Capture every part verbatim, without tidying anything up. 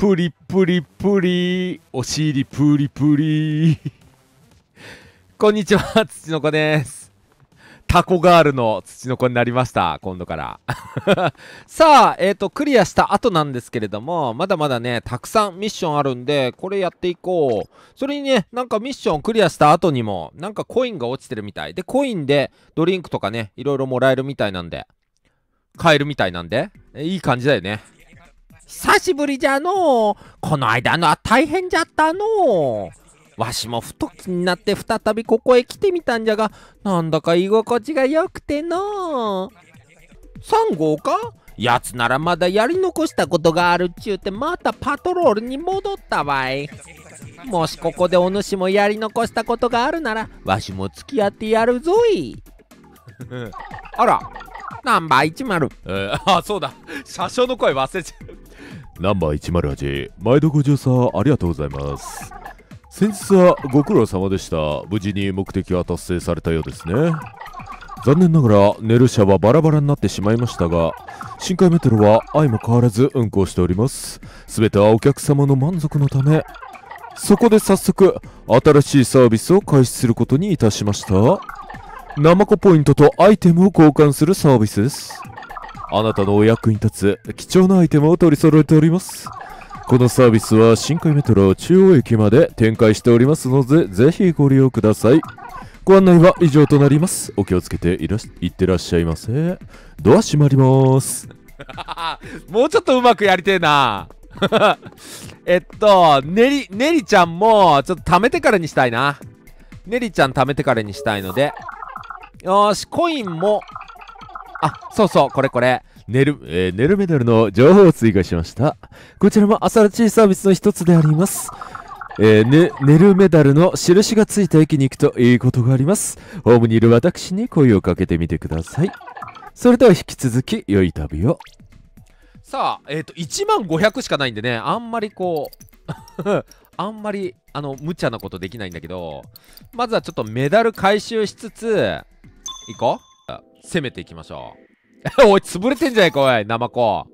プリプリプリお尻プリプリこんにちは、土の子です。タコガールの土の子になりました、今度からさあ、えっとクリアした後なんですけれども、まだまだねたくさんミッションあるんで、これやっていこう。それにね、なんかミッションクリアした後にもなんかコインが落ちてるみたいで、コインでドリンクとかね、いろいろもらえるみたいなんで、買えるみたいなんで、いい感じだよね。久しぶりじゃのう。この間のは大変じゃったのう。わしもふと気になって再びここへ来てみたんじゃが、なんだか居心地が良くてのう。さん号か？やつならまだやり残したことがあるっちゅうて、またパトロールに戻ったわい。もしここでお主もやり残したことがあるなら、わしも付き合ってやるぞい。あら、ナンバーいちまる。えー、あ、そうだ。車掌の声忘れちゃう。 ナンバーいちまるはち、毎度ご乗車ありがとうございます。先日はご苦労様でした。無事に目的は達成されたようですね。残念ながら寝る車はバラバラになってしまいましたが、深海メトロは相も変わらず運行しております。すべてはお客様の満足のため、そこで早速新しいサービスを開始することにいたしました。ナマコポイントとアイテムを交換するサービスです。あなたのお役に立つ貴重なアイテムを取り揃えております。このサービスは深海メトロ中央駅まで展開しておりますので、ぜひご利用ください。ご案内は以上となります。お気をつけていらしいってらっしゃいませ。ドア閉まりますもうちょっとうまくやりてえなえっとねりねりちゃんもちょっと貯めてからにしたいな。ねりちゃん貯めてからにしたいので、よーし、コインも、あ、そうそう、これこれネル、えー、ネルメダルの情報を追加しました。こちらも新しいサービスの一つであります。えー、ね、ネルメダルの印がついた駅に行くといいことがあります。ホームにいる私に声をかけてみてください。それでは引き続き良い旅を。 さあ、えっ、ー、といちまんごひゃくしかないんでね、あんまりこうあんまりあの無茶なことできないんだけど、まずはちょっとメダル回収しつつ行こう。攻めていきましょうおい、潰れてんじゃないかおい、ナマコ。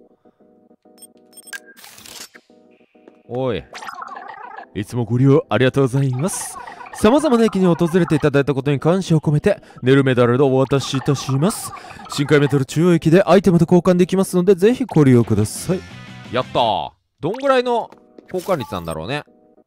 おい、 いつもご利用ありがとうございます。様々な駅に訪れていただいたことに感謝を込めてネルメダルをお渡しいたします。深海メトロ中央駅でアイテムと交換できますので、ぜひご利用ください。 やったー。どんぐらいの交換率なんだろうね。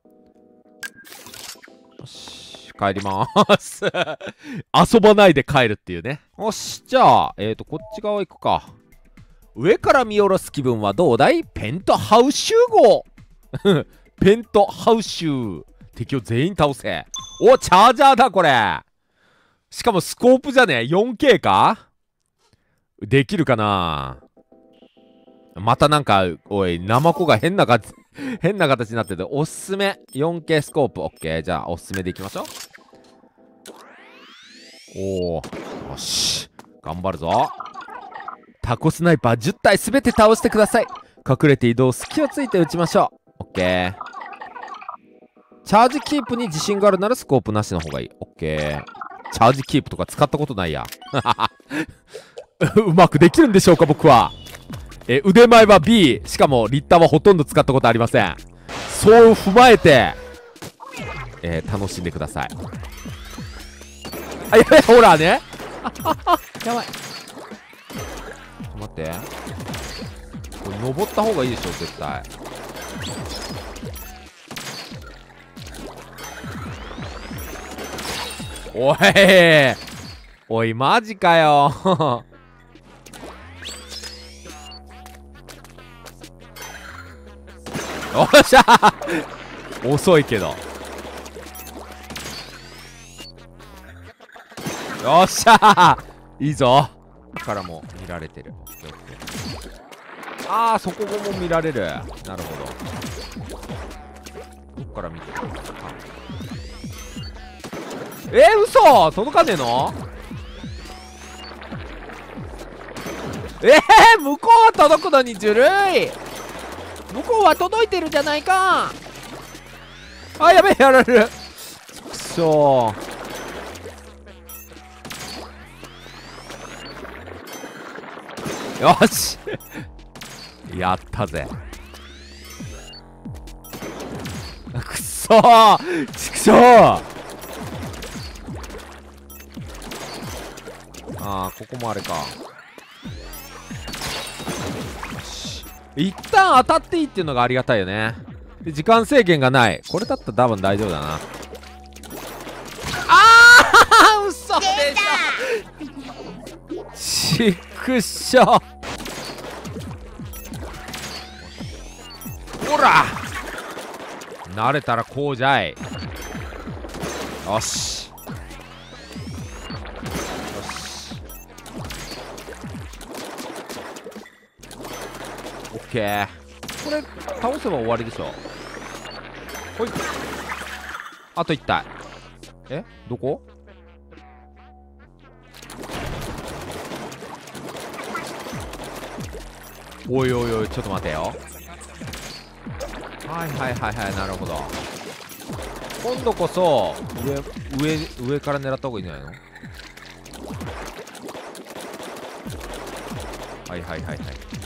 よし、帰りまーす遊ばないで帰るっていうね。よし、じゃあえっ、ー、とこっち側行くか。上から見下ろす気分はどうだい？ペントハウ集合ペントハウ集。敵を全員倒せ。お、チャージャーだこれ。しかもスコープじゃねえ よんケー か。できるかな。またなんかおい、ナマコが変な形変な形になってて、おすすめ よんケー スコープ。オッケー、じゃあおすすめでいきましょう。おー、よし、頑張るぞ。タコスナイパーじゅったいすべて倒してください。隠れて移動、隙をついて撃ちましょう。オッケー。チャージキープに自信があるならスコープなしの方がいい。オッケー。チャージキープとか使ったことないやうまくできるんでしょうか僕は。え、腕前は ビー、しかもリッターはほとんど使ったことありません。そう踏まえて、えー、楽しんでください。あ、やべえ、ほらねやばい。ちょっと待って、これ登った方がいいでしょ絶対。おいおい、マジかよよっしゃー遅いけど。よっしゃーいいぞ。からも見られてる。ああ、そこも見られる。なるほど。どっから見てる。えー、嘘届かねえの。えー、向こうは届くのにずるい。向こうは届いてるじゃないか。あ、やべえ、やられる。くそーよしやったぜ。 そーちくしょう。あー、ここもあれか。一旦当たっていいっていうのがありがたいよね。で時間制限がない。これだったら多分大丈夫だな。あー嘘でしょ。ちくしょう。ほら慣れたらこうじゃい。よしよし、オッケー。これ倒せば終わりでしょ。ほい、あといち体。え、どこ？おいおいおい、ちょっと待てよ。はいはいはいはい、なるほど。今度こそ上上上から狙った方がいいんじゃないの？はいはいはいはい。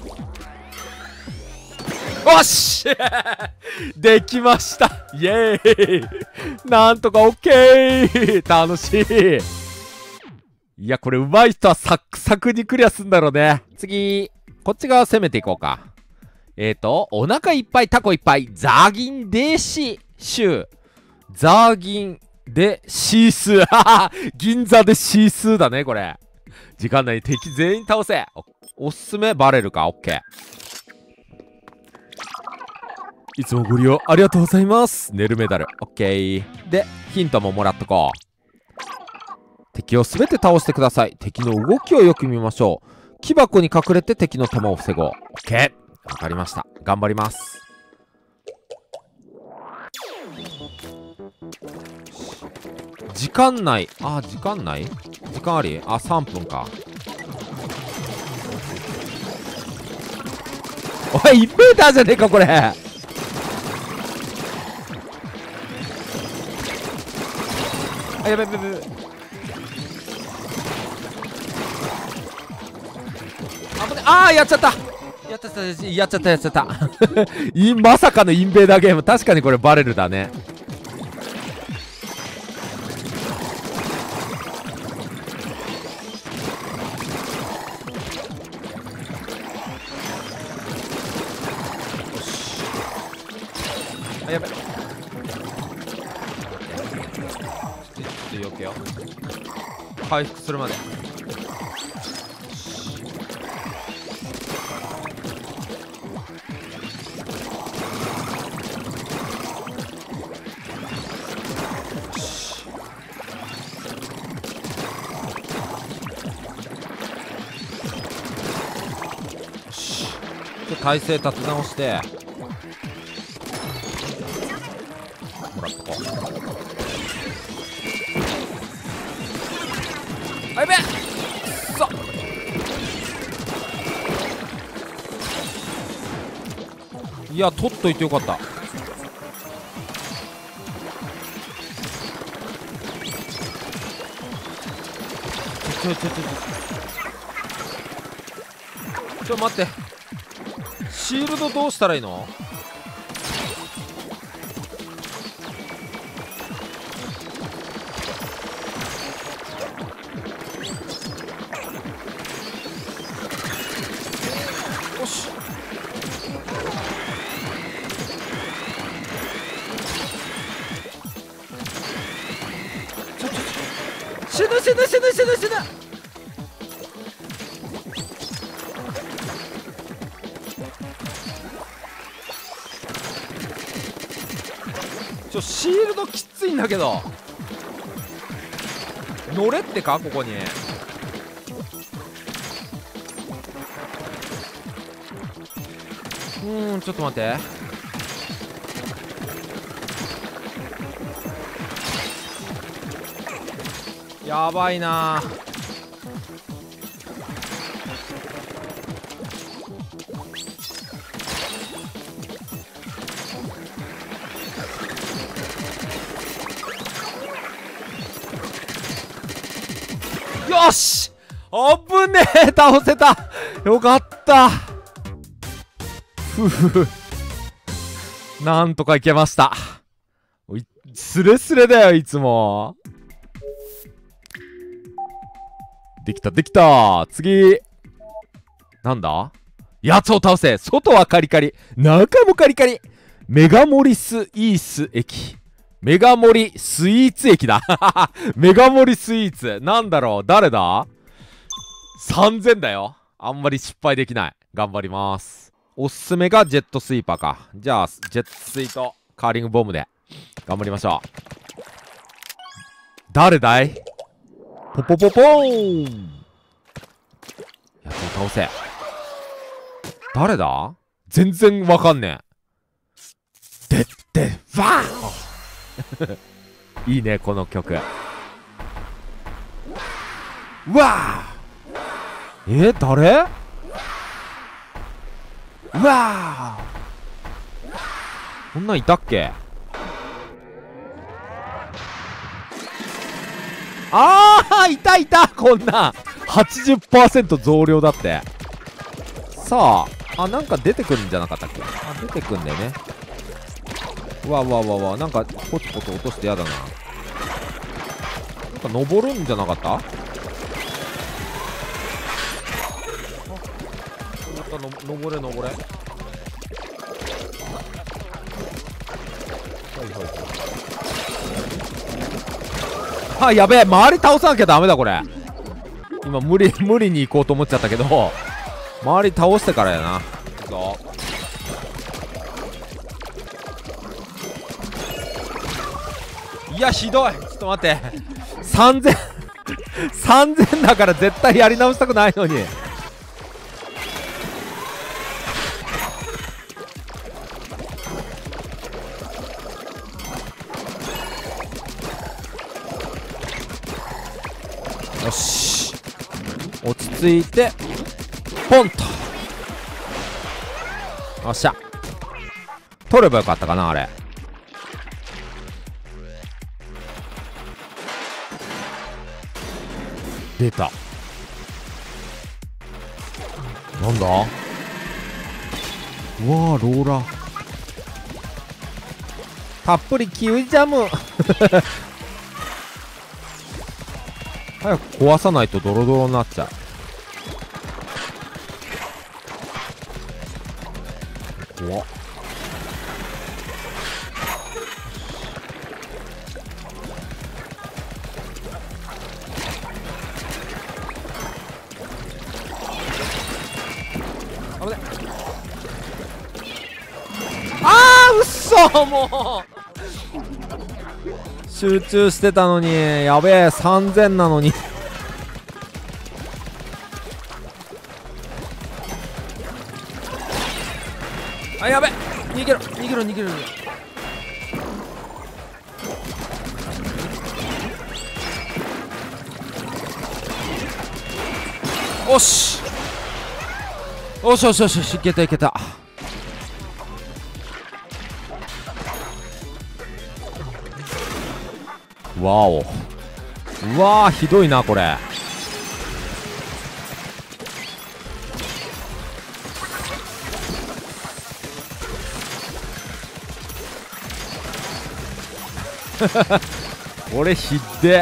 おっしできました。イエーイ。なんとかオッケー。楽しい。いや、これ上手い人はサクサクにクリアすんだろうね。次こっち側攻めていこうか。えーと、お腹いっぱい、タコいっぱい、ザーギンデシシュー。ザーギンでシースー。銀座でシースーだね、これ。時間内に敵全員倒せ。お, おすすめバレルか、オッケー。いつもご利用ありがとうございます。ネルメダル、オッケー。で、ヒントももらっとこう。敵をすべて倒してください。敵の動きをよく見ましょう。木箱に隠れて敵の弾を防ごう。オッケー。わかりました。頑張ります。時間内。あ、時間内時間あり？あ、さんぷんか。おい、インベーダーじゃねえか、これ。あ、やべやべやべ。あぶね、あー、やっちゃった。やっちゃった、やっちゃった、やっちゃった。いまさかのインベーダーゲーム。確かにこれバレルだね。あ、やべ。ちょっと避けよう。回復するまで。体勢立て直してもらっとこう。あ、やべえ。くそ。いや、取っといてよかった。ちょちょちょちょちょ待って。シールドどうしたらいいの？よし。ちょちょ死ぬ死ぬ死ぬ死ぬ死ぬ。ちょシールドきついんだけど。乗れってかここに。うーん、ちょっと待って。やばいな。よし、あぶねえ、倒せた。よかった。ふふ、なんとかいけました。 いスレスレだよいつも。できたできた。次なんだ、やつを倒せ。外はカリカリ、中もカリカリ。メガモリスイース駅。メガモリスイーツ駅だ。メガモリスイーツ。なんだろう、誰だ？ さんぜん だよ。あんまり失敗できない。頑張ります。おすすめがジェットスイーパーか。じゃあ、ジェットスイートカーリングボムで頑張りましょう。誰だい？ポポポポーン。やつを倒せ。誰だ？全然わかんねえ。でってわーいいねこの曲。うわー、えー、誰？うわー、こんなんいたっけ？あー、いたいた、こんなん はちじゅっパーセント 増量だって。さあ、あ、なんか出てくるんじゃなかったっけ？あ、出てくんだよね。うわうわうわうわ、なんかポツポツ落としてやだな。なんか登るんじゃなかった？あ、の登れ登れ。はいはいはい。あ、やべえ、周り倒さなきゃダメだこれ。今無理無理に行こうと思っちゃったけど、周り倒してからやな。そう、いやひどい。ちょっと待って、さんぜん さんぜんだから絶対やり直したくないのに。よし、落ち着いてポンと。よっしゃ、取ればよかったかなあれ。出た。なんだ、うわー、ローラーたっぷりキウイジャム早く壊さないとドロドロになっちゃう。怖っ。危ない。あー、うっそ、もう集中してたのに。やべえ、さんぜんなのにあ、やべ、逃げろ逃げろ逃げろ逃げろ。おしよしよしよしよし、いけたいけた。わお、うわー、ひどいなこれ。俺ひっで。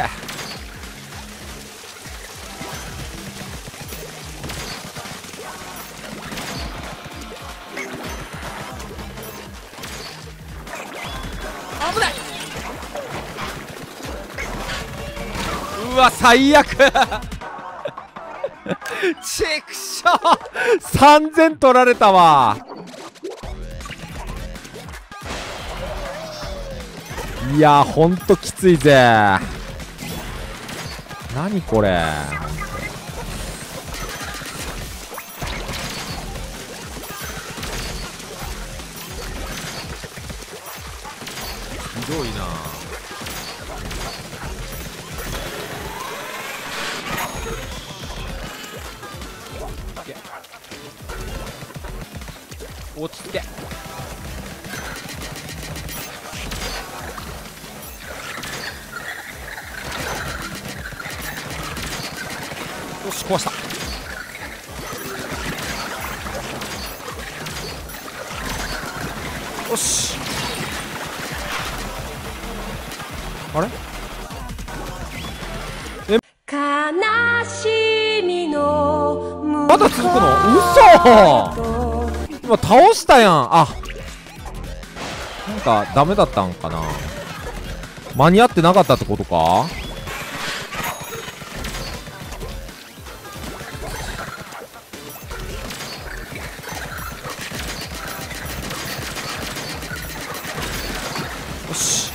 危ない。うわ最悪チクショー、さんぜん取られたわ。いやほんときついぜ。何これ。ひどいな。落ち着け。よし、壊した。よし。 あれ悲しみのまだ続くの？嘘！今倒したやん。あ、なんかダメだったんかな。間に合ってなかったってことか。よし。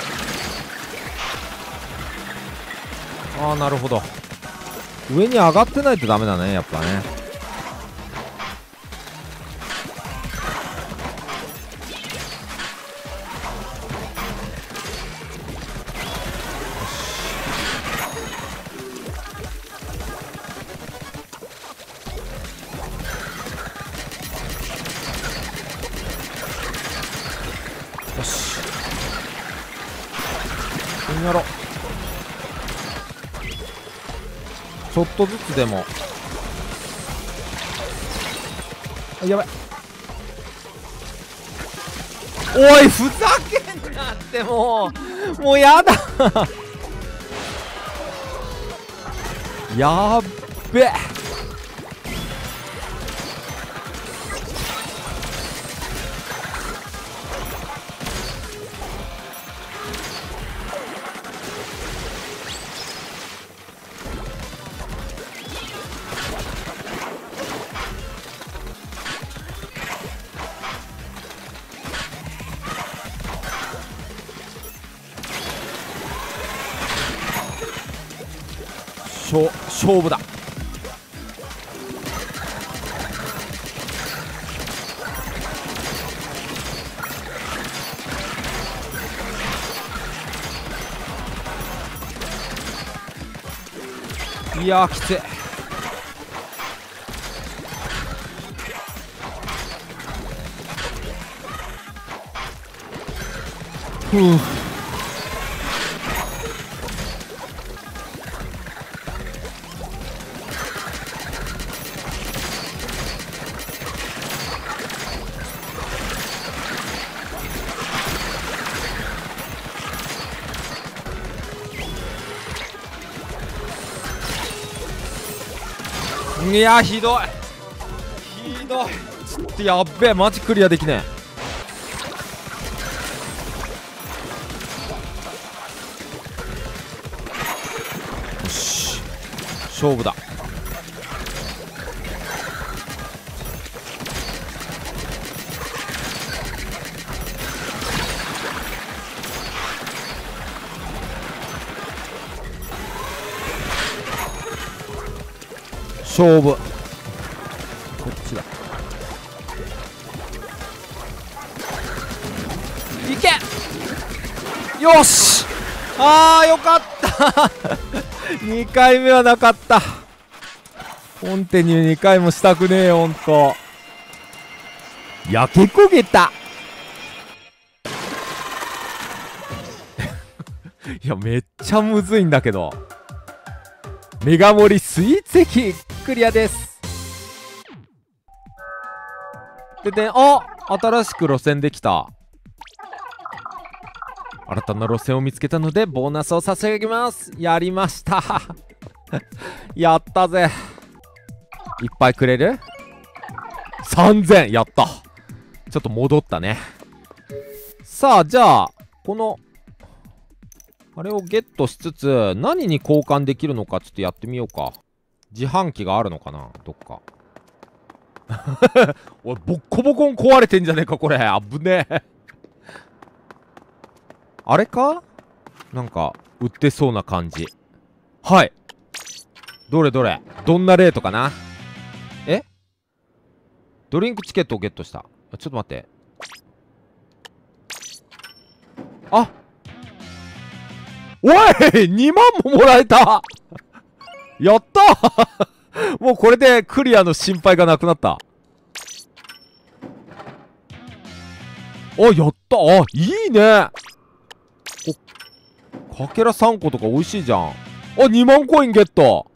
ああ、なるほど。上に上がってないとダメだね、やっぱね。よし。やろう。ちょっとずつでも。あ、やばい。おい、ふざけんなってもう。もうやだ。やっべ。勝勝負だ。いやーきつい。ふう。いやーひどいひどい。ちょっとやっべえ、マジクリアできねえ。よし、勝負だ。勝負。こっちだ。いけ。よし。あーよかったにかいめはなかった。コンティニューにかいもしたくねえよ、ほんと。焼け焦げたいや、めっちゃむずいんだけど。メガ盛りスイーツ駅クリアです。でで、あ、新しく路線できた。新たな路線を見つけたのでボーナスを差し上げます。やりましたやったぜ。いっぱいくれる？ さんぜん やった。ちょっと戻ったね。さあ、じゃあこのあれをゲットしつつ、何に交換できるのかちょっとやってみようか。自販機があるのかな、どっか。おい、ボッコボコン壊れてんじゃねえか、これ。危ねえ。あれか？なんか、売ってそうな感じ。はい。どれどれ。どんなレートかな？え？ドリンクチケットをゲットした。ちょっと待って。あ！おい !にまんももらえたやったもうこれでクリアの心配がなくなった。あ、やったあ、いいね。お、かけらさんことか美味しいじゃん。あ、にまんコインゲット。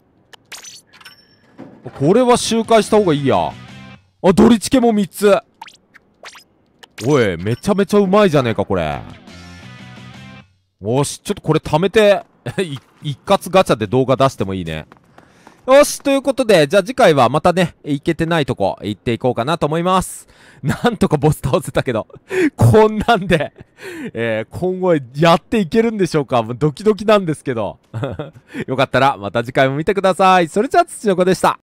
これは周回した方がいいや。あ、ドリチケもみっつ。おい、めちゃめちゃうまいじゃねえか、これ。 よし、ちょっとこれ貯めて、い一括ガチャで動画出してもいいね。よし、ということで、じゃあ次回はまたね、いけてないとこ行っていこうかなと思います。なんとかボス倒せたけど、こんなんで、えー、今後やっていけるんでしょうか。もうドキドキなんですけど。よかったらまた次回も見てください。それじゃあ、土の子でした。